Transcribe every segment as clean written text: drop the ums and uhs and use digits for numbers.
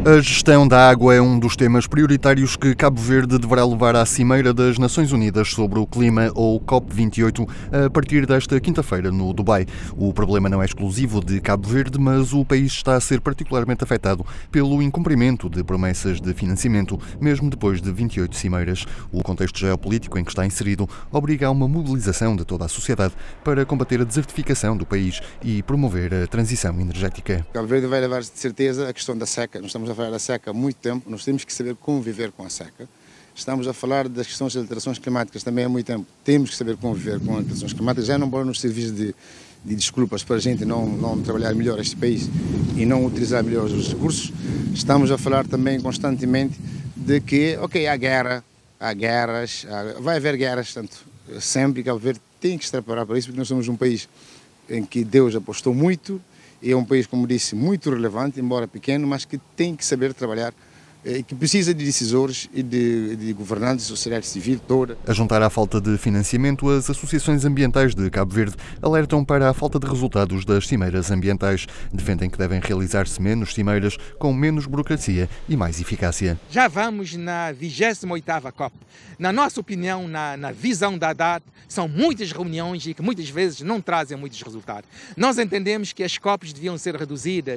A gestão da água é um dos temas prioritários que Cabo Verde deverá levar à Cimeira das Nações Unidas sobre o Clima, ou COP28, a partir desta quinta-feira no Dubai. O problema não é exclusivo de Cabo Verde, mas o país está a ser particularmente afetado pelo incumprimento de promessas de financiamento, mesmo depois de 28 cimeiras. O contexto geopolítico em que está inserido obriga a uma mobilização de toda a sociedade para combater a desertificação do país e promover a transição energética. Cabo Verde vai levar de certeza a questão da seca. Nós estamos a falar da seca há muito tempo, nós temos que saber conviver com a seca. Estamos a falar das questões de alterações climáticas também há muito tempo. Temos que saber conviver com alterações climáticas. Já não pode nos servir de desculpas para a gente não trabalhar melhor este país e não utilizar melhor os recursos. Estamos a falar também constantemente de que, há guerra, há guerras, vai haver guerras, portanto, sempre Cabo Verde tem que estar preparado para isso, porque nós somos um país em que Deus apostou muito. É um país, como disse, muito relevante, embora pequeno, mas que tem que saber trabalhar e que precisa de decisores e de governantes, sociedade civil toda. A juntar à falta de financiamento, as associações ambientais de Cabo Verde alertam para a falta de resultados das cimeiras ambientais. Defendem que devem realizar-se menos cimeiras, com menos burocracia e mais eficácia. Já vamos na 28ª COP. Na nossa opinião, na visão da Haddad, são muitas reuniões e que muitas vezes não trazem muitos resultados. Nós entendemos que as COPs deviam ser reduzidas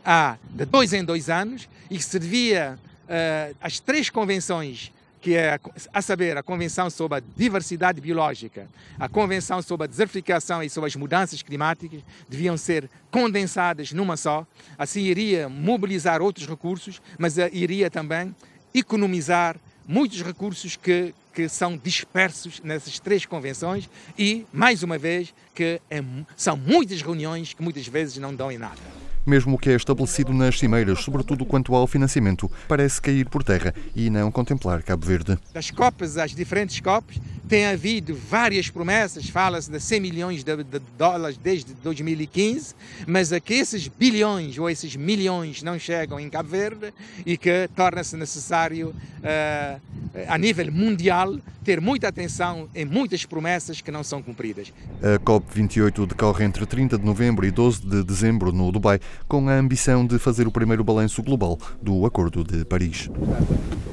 de 2 em 2 anos e que se devia as 3 convenções, que é a saber, a Convenção sobre a Diversidade Biológica, a Convenção sobre a Desertificação e sobre as Mudanças Climáticas, deviam ser condensadas numa só. Assim iria mobilizar outros recursos, mas iria também economizar muitos recursos que são dispersos nessas 3 convenções e, mais uma vez, são muitas reuniões que muitas vezes não dão em nada. Mesmo o que é estabelecido nas cimeiras, sobretudo quanto ao financiamento, parece cair por terra e não contemplar Cabo Verde. Das COPs às diferentes COPs, tem havido várias promessas, fala-se de 100 milhões de dólares desde 2015, mas que esses bilhões ou esses milhões não chegam em Cabo Verde e que torna-se necessário, a nível mundial, ter muita atenção em muitas promessas que não são cumpridas. A COP28 decorre entre 30 de novembro e 12 de dezembro no Dubai, com a ambição de fazer o primeiro balanço global do Acordo de Paris.